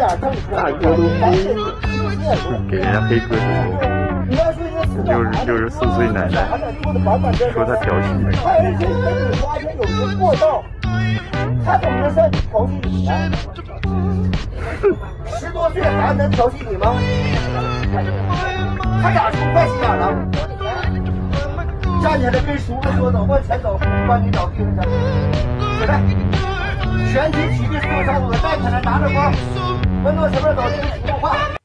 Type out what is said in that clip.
大哥都给人家黑哥64岁奶奶说他调戏你。 他怎么能算调戏你呢？10多岁还能调戏你吗？他俩出坏心眼了。站起来跟叔子说走，往前走，把你脚钉上。起来，全体起立，坐上我站起来，拿着包，分到前面走，听情况话。